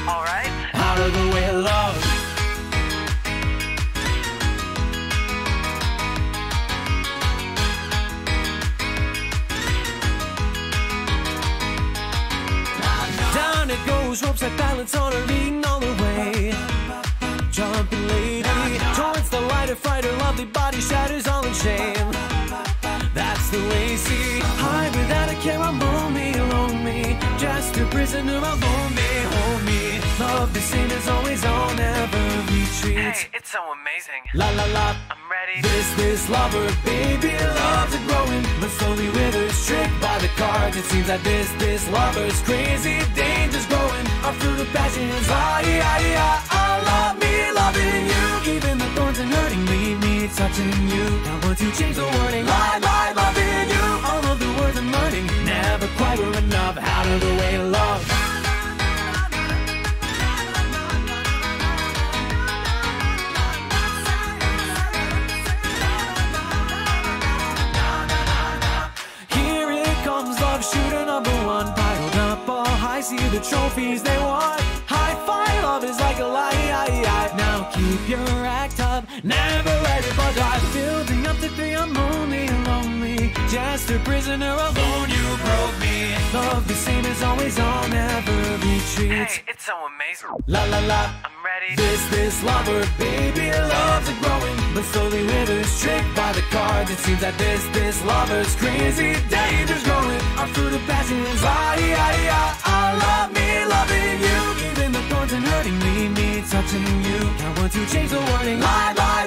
Alright. Out of the way, love. Down it goes, ropes like balance on her, leading all the way. Jumping lady towards the lighter fighter, lovely body shatters all in shame. That's the way, see, high without a care, I'm lonely, just a prisoner alone, hold me. Love the same as always, I'll never retreat. Hey, it's so amazing. La la la, I'm ready. This lover, baby, loves it growing, but slowly withers, tricked by the cards. It seems that this lover's crazy, danger's growing. Our fruit of passion is I love me, loving you. Even the thorns and hurting leave me touching you. Now want to change the wording, lie, loving you. All of the words I'm learning, never quite were enough. Out of the way, love. Shooter number one, piled up all high, see the trophies they want. High five, love is like a lie. Now keep your act up, never let it budge. I'm building up to 3, I'm lonely, just a prisoner alone. You broke me. Love the same as always, I'll never retreat. Hey, it's so amazing. La la la, I'm ready. This lover, baby, loves it growing, but slowly withers, tricked by the cards. It seems that this lover's crazy, danger's growing. Our fruit of passion is I love me, loving you. Even the thorns and hurting leave me touching you. I want to change the wording, lie,